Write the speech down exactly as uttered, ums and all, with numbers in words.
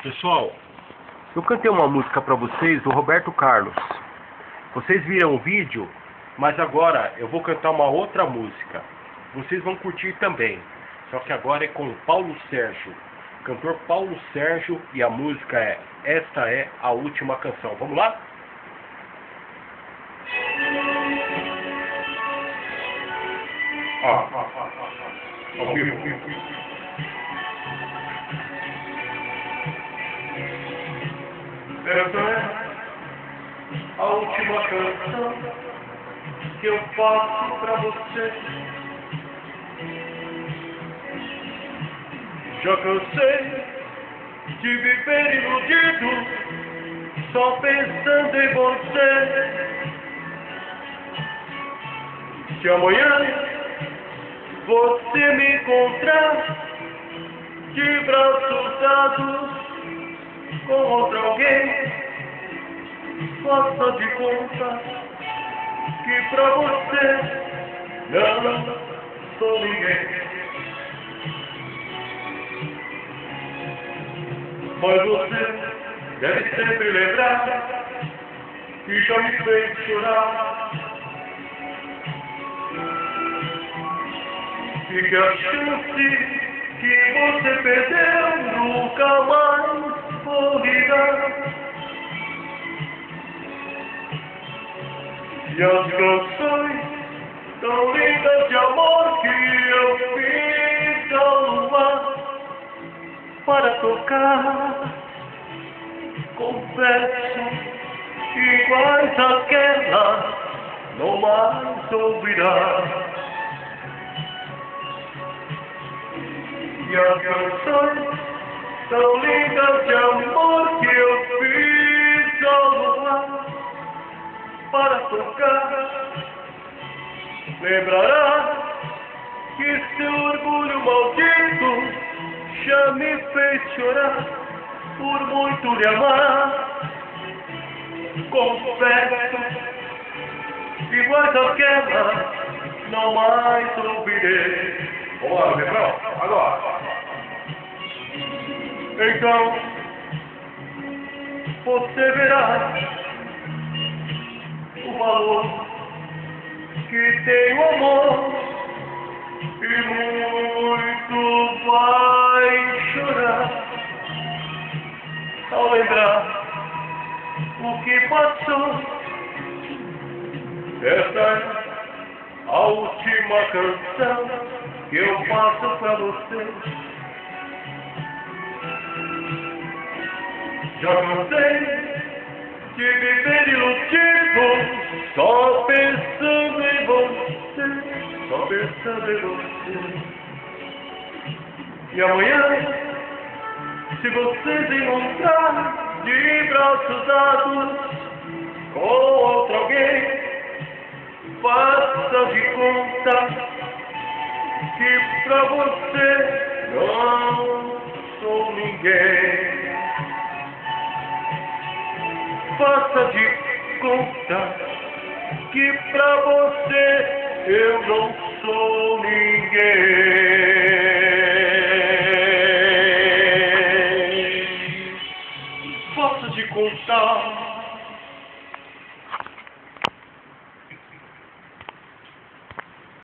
Pessoal, eu cantei uma música para vocês do Roberto Carlos. Vocês viram o vídeo, mas agora eu vou cantar uma outra música. Vocês vão curtir também, só que agora é com o Paulo Sérgio, cantor Paulo Sérgio, e a música é Esta é a Última Canção. Vamos lá? Ó, ó, ó, ó, ao vivo. Essa é a última canção que eu faço pra você. Já cansei de viver iludido, só pensando em você. Se amanhã você me encontrar de braços dados com outro alguém, faça de conta que pra você não sou ninguém. Mas você deve sempre lembrar que já me fez chorar, e que a chance que você perdeu nunca mais vou ligar. E as canções tão lindas de amor que eu fiz ao luar para tocar, confesso, iguais àquelas não mais ouvirá. E as canções tão lindas de amor que eu fiz ao luar para tocar, lembrará que seu orgulho maldito já me fez chorar por muito lhe amar. Confesso, iguais àquela não mais ouvirei. Vamos lá, refrão, agora. Então você verá o valor que tem o amor, e muito vai chorar ao lembrar o que passou. Esta é a última canção que eu faço pra você. Já cansei de viver iludido, só pensando em você, só pensando em você. E amanhã, se vocês encontrar de braços dados com outro alguém, faça de conta que pra você não sou ninguém. Faça de conta que pra você eu não sou ninguém. Faça de conta